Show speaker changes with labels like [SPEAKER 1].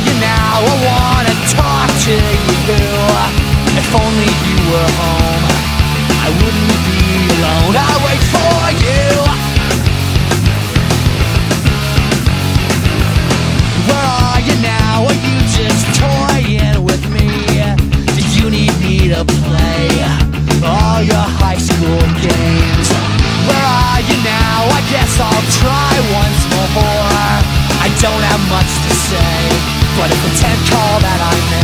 [SPEAKER 1] you now? I wanna talk to you. If only you were home, I wouldn't be alone. I'll wait for you. Where are you now? Are you just toying with me? Do you need me to play all your high school games? Where are you now? I guess I'll try once more. I don't have much to say, but a pretend call that I made